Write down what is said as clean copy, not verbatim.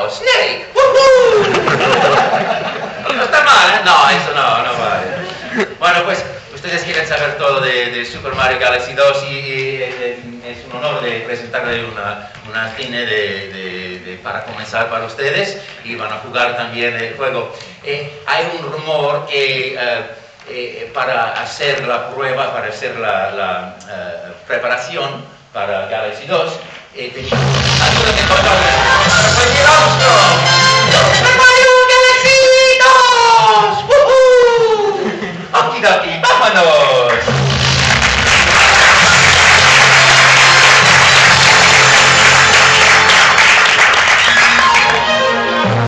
Snake. ¡Woohoo! No está mal, ¿eh? No, eso no vale. Bueno, pues ustedes quieren saber todo de Super Mario Galaxy 2 y es un honor de presentarle una cine para comenzar para ustedes y van a jugar también el juego. Hay un rumor que para hacer la prueba, para hacer la preparación para Galaxy 2, tenemos ayuda de Armstrong.